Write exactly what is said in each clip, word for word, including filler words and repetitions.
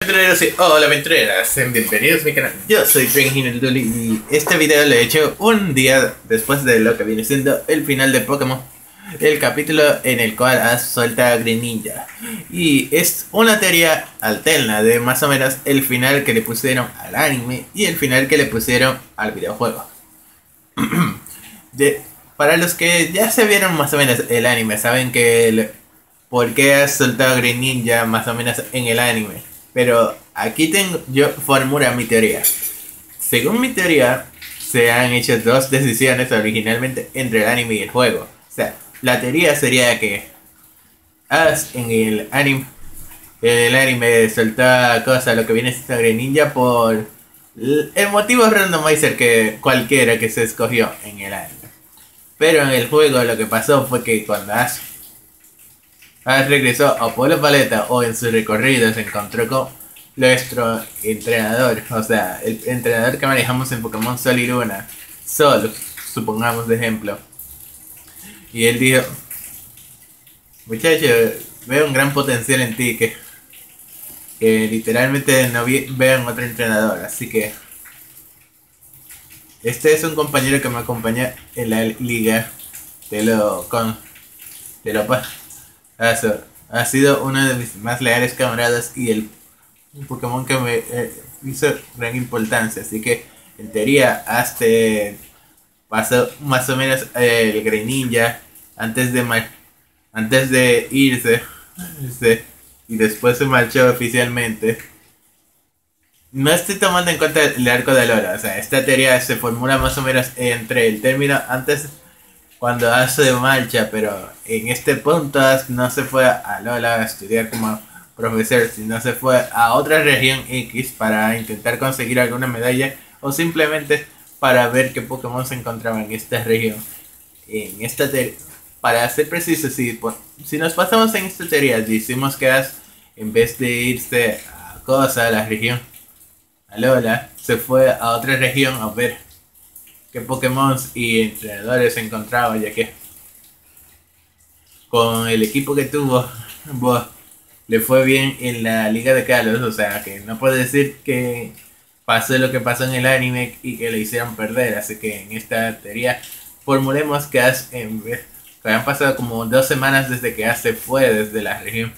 Aventureros y hola aventureras, sean bienvenidos a mi canal. Yo soy Drinking el Dully y este video lo he hecho un día después de lo que viene siendo el final de Pokémon. El capítulo en el cual has suelta a Greninja. Y es una teoría alterna de más o menos el final que le pusieron al anime y el final que le pusieron al videojuego. de, para los que ya se vieron más o menos el anime, saben que el, por qué has soltado a Greninja más o menos en el anime. Pero aquí tengo, yo formula mi teoría. Según mi teoría, se han hecho dos decisiones originalmente entre el anime y el juego. O sea, la teoría sería que Ash en el anime, en el anime soltó cosas, lo que viene siendo Greninja por el motivo randomizer que cualquiera que se escogió en el anime. Pero en el juego lo que pasó fue que cuando Ash Ash regresó a Pueblo Paleta o en su recorrido se encontró con nuestro entrenador, o sea, el entrenador que manejamos en Pokémon Sol y Luna, Sol, supongamos de ejemplo. Y él dijo, muchacho, veo un gran potencial en ti, que, que literalmente no vi, veo en otro entrenador, así que este es un compañero que me acompaña en la liga, te lo con, te lo paso. Ha sido uno de mis más leales camaradas y el Pokémon que me eh, hizo gran importancia. Así que en teoría hasta pasó más o menos eh, el Greninja antes de antes de irse este, y después se marchó oficialmente. No estoy tomando en cuenta el arco de Alola. O sea, esta teoría se formula más o menos entre el término antes cuando Ash se marcha, pero en este punto Ash no se fue a Alola a estudiar como profesor, sino se fue a otra región X para intentar conseguir alguna medalla o simplemente para ver qué Pokémon se encontraba en esta región. En esta teoría, para ser preciso, si, si nos pasamos en esta teoría, decimos que Ash en vez de irse a Cosa, a la región Alola, se fue a otra región a ver qué Pokémon y entrenadores se encontraba, ya que con el equipo que tuvo, bo, le fue bien en la Liga de Kalos. O sea, que no puedo decir que pasó lo que pasó en el anime y que le hicieron perder. Así que en esta teoría formulemos que, Ash, en vez, que han pasado como dos semanas desde que Ash se fue desde la región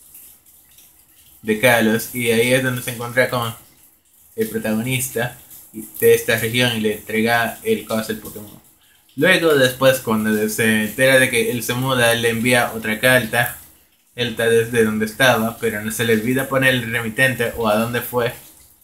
de Kalos, y ahí es donde se encuentra con el protagonista de esta región y le entrega el coso del Pokémon. Luego, después, cuando se entera de que él se muda, él le envía otra carta. Él está desde donde estaba, pero no se le olvida poner el remitente o a dónde fue.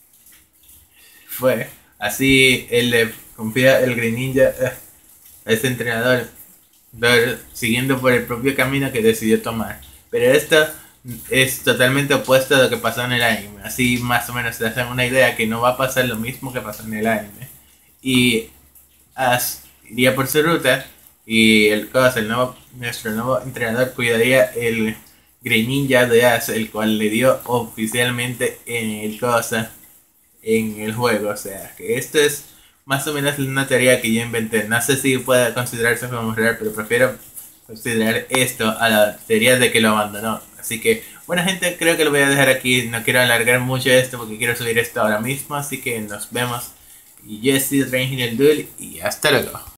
Fue. Así él le confía el Greninja eh, a este entrenador, siguiendo por el propio camino que decidió tomar. Pero esto es totalmente opuesto a lo que pasó en el anime. Así más o menos se hacen una idea que no va a pasar lo mismo que pasó en el anime. Y Ash iría por su ruta y el Cos, el nuevo, nuestro nuevo entrenador, cuidaría el Greninja de Ash, el cual le dio oficialmente en el Cosa, en el juego. O sea, que esto es más o menos una teoría que yo inventé. No sé si puede considerarse como real, pero prefiero considerar esto a la teoría de que lo abandonó. Así que, bueno gente, creo que lo voy a dejar aquí. No quiero alargar mucho esto porque quiero subir esto ahora mismo. Así que nos vemos. Y yo he sido Drinking el Duel y hasta luego.